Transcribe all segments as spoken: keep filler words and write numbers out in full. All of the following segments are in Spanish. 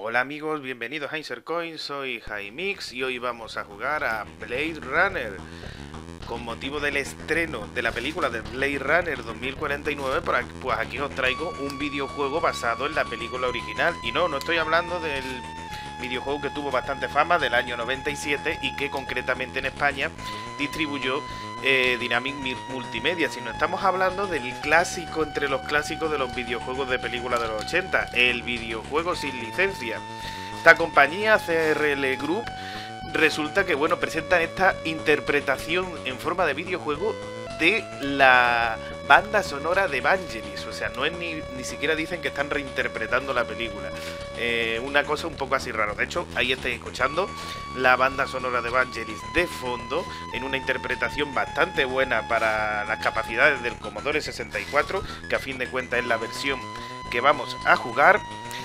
Hola amigos, bienvenidos a Insercoin, soy Jaimix y hoy vamos a jugar a Blade Runner. Con motivo del estreno de la película de Blade Runner dos mil cuarenta y nueve, pues aquí os traigo un videojuego basado en la película original. Y no, no estoy hablando del videojuego que tuvo bastante fama del año noventa y siete y que concretamente en España distribuyó eh, Dynamic Multimedia, sino estamos hablando del clásico entre los clásicos de los videojuegos de película de los ochenta, el videojuego sin licencia. Esta compañía, C R L Group, resulta que bueno, presentan esta interpretación en forma de videojuego de la banda sonora de Vangelis. O sea, no es ni, ni siquiera dicen que están reinterpretando la película. Eh, una cosa un poco así rara. De hecho, ahí estáis escuchando la banda sonora de Vangelis de fondo, en una interpretación bastante buena para las capacidades del Commodore sesenta y cuatro, que a fin de cuentas es la versión que vamos a jugar.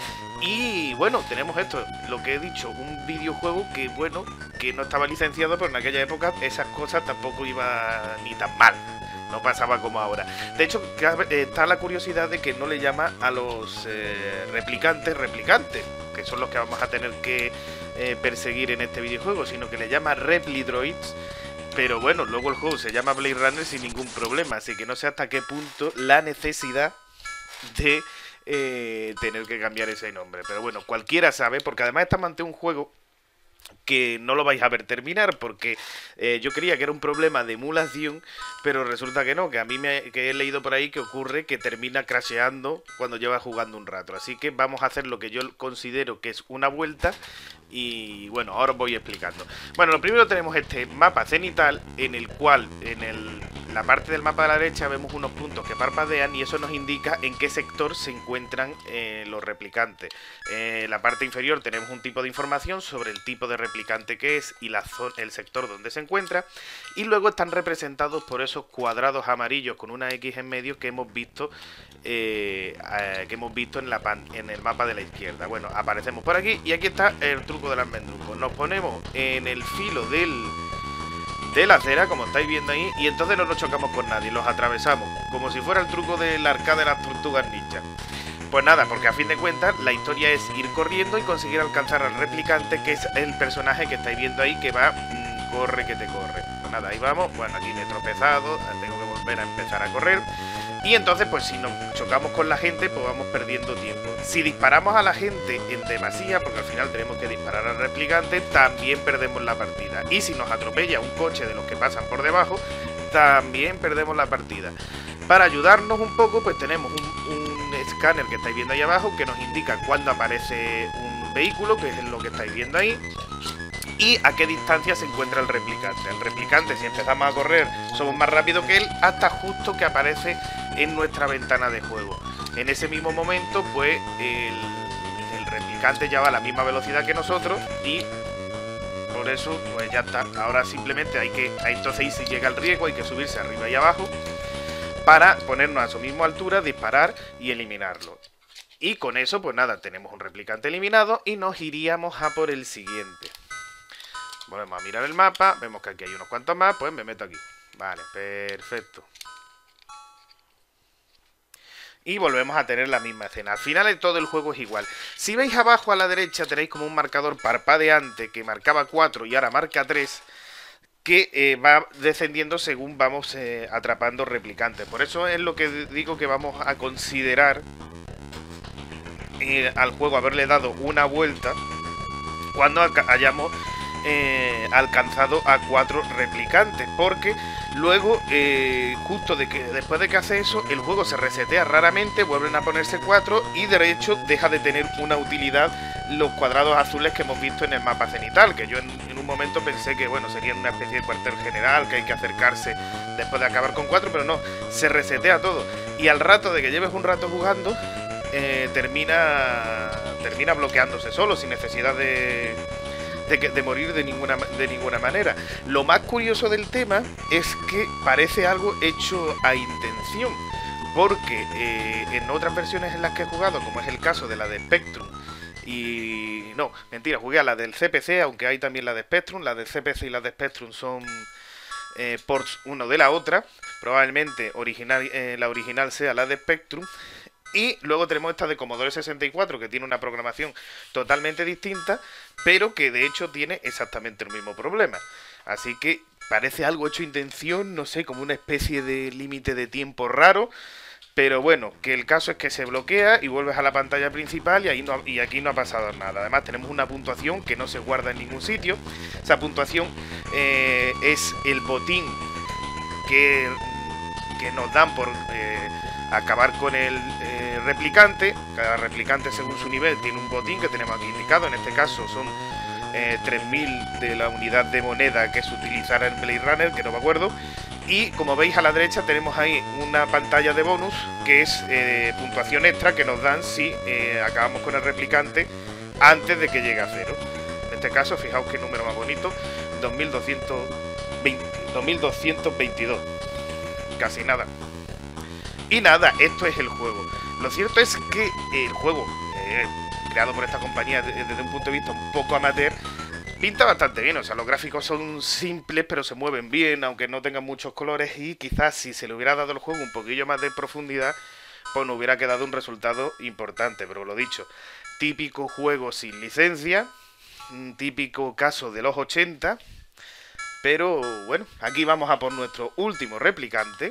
Y bueno, tenemos esto, lo que he dicho, un videojuego que bueno, que no estaba licenciado, pero en aquella época esas cosas tampoco iba ni tan mal, no pasaba como ahora. De hecho, está la curiosidad de que no le llama a los eh, replicantes replicantes, que son los que vamos a tener que eh, perseguir en este videojuego, sino que le llama Replidroids. Pero bueno, luego el juego se llama Blade Runner sin ningún problema, así que no sé hasta qué punto la necesidad de Eh, tener que cambiar ese nombre. Pero bueno, cualquiera sabe, porque además estamos ante un juego que no lo vais a ver terminar, porque eh, yo creía que era un problema de emulación, pero resulta que no, que a mí me que he leído por ahí que ocurre que termina crasheando cuando lleva jugando un rato. Así que vamos a hacer lo que yo considero que es una vuelta y bueno, ahora os voy explicando. Bueno, lo primero tenemos este mapa cenital en el cual en el la parte del mapa de la derecha vemos unos puntos que parpadean y eso nos indica en qué sector se encuentran eh, los replicantes. Eh, en la parte inferior tenemos un tipo de información sobre el tipo de replicante que es y la zona, el sector donde se encuentra, y luego están representados por esos cuadrados amarillos con una X en medio que hemos visto eh, eh, que hemos visto en, la pan, en el mapa de la izquierda. Bueno, aparecemos por aquí y aquí está el truco del mendrucos. Nos ponemos en el filo del de la acera, como estáis viendo ahí, y entonces no nos chocamos con nadie, los atravesamos, como si fuera el truco del arcade de las tortugas ninja. Pues nada, porque a fin de cuentas la historia es ir corriendo y conseguir alcanzar al replicante, que es el personaje que estáis viendo ahí, que va, mmm, corre que te corre. Pues nada, ahí vamos. Bueno, aquí me he tropezado, tengo que volver a empezar a correr. Y entonces, pues si nos chocamos con la gente, pues vamos perdiendo tiempo. Si disparamos a la gente en demasía, porque al final tenemos que disparar al replicante, también perdemos la partida. Y si nos atropella un coche de los que pasan por debajo, también perdemos la partida. Para ayudarnos un poco, pues tenemos un, un escáner que estáis viendo ahí abajo, que nos indica cuando aparece un vehículo, que es lo que estáis viendo ahí, y a qué distancia se encuentra el replicante. El replicante, si empezamos a correr, somos más rápidos que él, hasta justo que aparece en nuestra ventana de juego. En ese mismo momento, pues el, el replicante ya va a la misma velocidad que nosotros y por eso, pues ya está. Ahora simplemente hay que, entonces ahí si llega el riesgo, hay que subirse arriba y abajo para ponernos a su misma altura, disparar y eliminarlo. Y con eso, pues nada, tenemos un replicante eliminado y nos iríamos a por el siguiente. Volvemos a mirar el mapa, vemos que aquí hay unos cuantos más, pues me meto aquí. Vale, perfecto. Y volvemos a tener la misma escena. Al final de todo el juego es igual. Si veis abajo a la derecha tenéis como un marcador parpadeante que marcaba cuatro y ahora marca tres, que eh, va descendiendo según vamos eh, atrapando replicantes. Por eso es lo que digo que vamos a considerar eh, al juego haberle dado una vuelta cuando hayamos Eh, alcanzado a cuatro replicantes, porque luego eh, justo de que después de que hace eso el juego se resetea raramente, vuelven a ponerse cuatro y de hecho deja de tener una utilidad los cuadrados azules que hemos visto en el mapa cenital, que yo en, en un momento pensé que bueno, serían una especie de cuartel general que hay que acercarse después de acabar con cuatro, pero no, se resetea todo y al rato de que lleves un rato jugando eh, termina termina bloqueándose solo sin necesidad de De, que, de morir de ninguna, de ninguna manera. Lo más curioso del tema es que parece algo hecho a intención, porque eh, en otras versiones en las que he jugado, como es el caso de la de Spectrum, y no, mentira, jugué a la del C P C, aunque hay también la de Spectrum, la del C P C y la de Spectrum son eh, ports uno de la otra, probablemente original, eh, la original sea la de Spectrum, Y luego tenemos esta de Commodore sesenta y cuatro, que tiene una programación totalmente distinta, pero que de hecho tiene exactamente el mismo problema. Así que parece algo hecho intención, no sé, como una especie de límite de tiempo raro. Pero bueno, que el caso es que se bloquea y vuelves a la pantalla principal y, ahí no, y aquí no ha pasado nada. Además tenemos una puntuación que no se guarda en ningún sitio. Esa puntuación eh, es el botín que, que nos dan por eh, acabar con el eh, replicante. Cada replicante según su nivel tiene un botín que tenemos aquí indicado. En este caso son eh, tres mil de la unidad de moneda que se utilizará en Blade Runner, que no me acuerdo. Y como veis a la derecha tenemos ahí una pantalla de bonus que es eh, puntuación extra que nos dan si eh, acabamos con el replicante antes de que llegue a cero. En este caso, fijaos qué número más bonito, dos mil doscientos veintidós, casi nada. Y nada, esto es el juego. Lo cierto es que el juego, eh, creado por esta compañía desde un punto de vista un poco amateur, pinta bastante bien. O sea, los gráficos son simples pero se mueven bien, aunque no tengan muchos colores, y quizás si se le hubiera dado al juego un poquillo más de profundidad, pues nos hubiera quedado un resultado importante. Pero lo dicho, típico juego sin licencia, un típico caso de los ochenta, pero bueno, aquí vamos a por nuestro último replicante.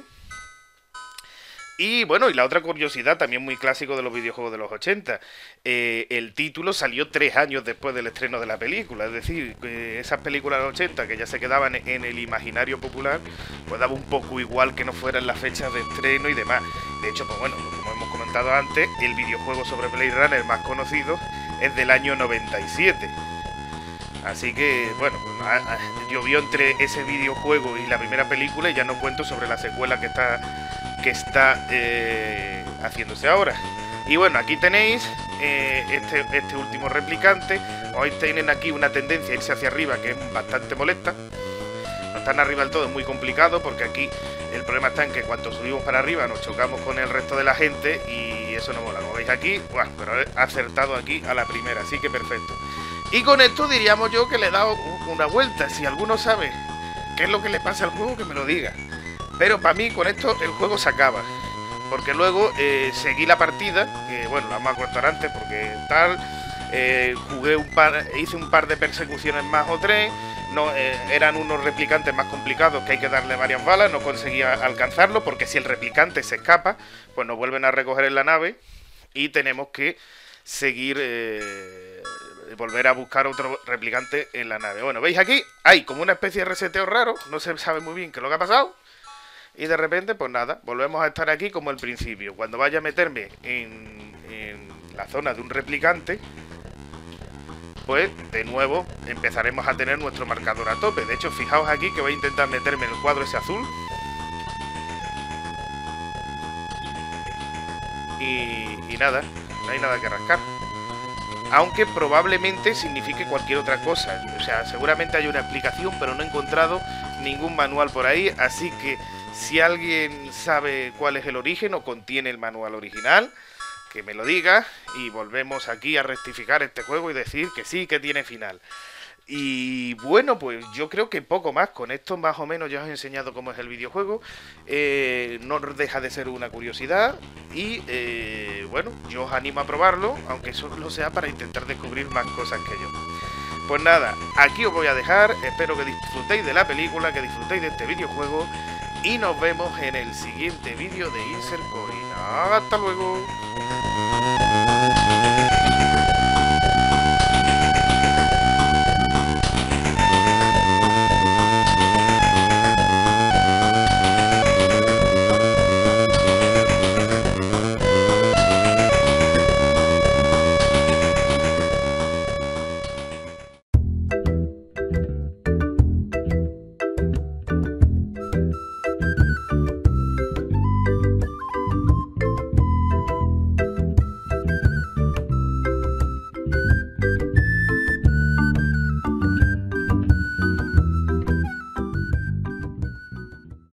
Y bueno, y la otra curiosidad también muy clásico de los videojuegos de los ochenta, eh, el título salió tres años después del estreno de la película, es decir, eh, esas películas de los ochenta que ya se quedaban en el imaginario popular, pues daba un poco igual que no fueran las fechas de estreno y demás. De hecho, pues bueno, como hemos comentado antes, el videojuego sobre Blade Runner más conocido es del año noventa y siete. Así que, bueno, llovió entre ese videojuego y la primera película y ya no cuento sobre la secuela que está... que está eh, haciéndose ahora. Y bueno, aquí tenéis eh, este, este último replicante. Hoy tienen aquí una tendencia a irse hacia arriba que es bastante molesta. No están arriba del todo, es muy complicado, porque aquí el problema está en que cuando subimos para arriba nos chocamos con el resto de la gente y eso no mola. Como veis aquí, ¡buah! Pero he acertado aquí a la primera, así que perfecto. Y con esto diríamos yo que le he dado una vuelta. Si alguno sabe qué es lo que le pasa al juego, que me lo diga. Pero para mí con esto el juego se acaba, porque luego eh, seguí la partida, que bueno, la vamos a cortar antes porque tal, eh, jugué un par, hice un par de persecuciones más o tres, no, eh, eran unos replicantes más complicados que hay que darle varias balas, no conseguía alcanzarlo porque si el replicante se escapa, pues nos vuelven a recoger en la nave y tenemos que seguir, eh, volver a buscar otro replicante en la nave. Bueno, veis aquí, hay como una especie de reseteo raro, no se sabe muy bien qué es lo que ha pasado. Y de repente, pues nada, volvemos a estar aquí como al principio. Cuando vaya a meterme en, en la zona de un replicante, pues de nuevo empezaremos a tener nuestro marcador a tope. De hecho, fijaos aquí que voy a intentar meterme en el cuadro ese azul. Y, y nada, no hay nada que rascar. Aunque probablemente signifique cualquier otra cosa. O sea, seguramente hay una explicación, pero no he encontrado ningún manual por ahí. Así que si alguien sabe cuál es el origen o contiene el manual original, que me lo diga y volvemos aquí a rectificar este juego y decir que sí, que tiene final. Y bueno, pues yo creo que poco más. Con esto más o menos ya os he enseñado cómo es el videojuego. Eh, no deja de ser una curiosidad y eh, bueno, yo os animo a probarlo, aunque solo sea para intentar descubrir más cosas que yo. Pues nada, aquí os voy a dejar. Espero que disfrutéis de la película, que disfrutéis de este videojuego y nos vemos en el siguiente vídeo de Insert Coin. ¡Hasta luego!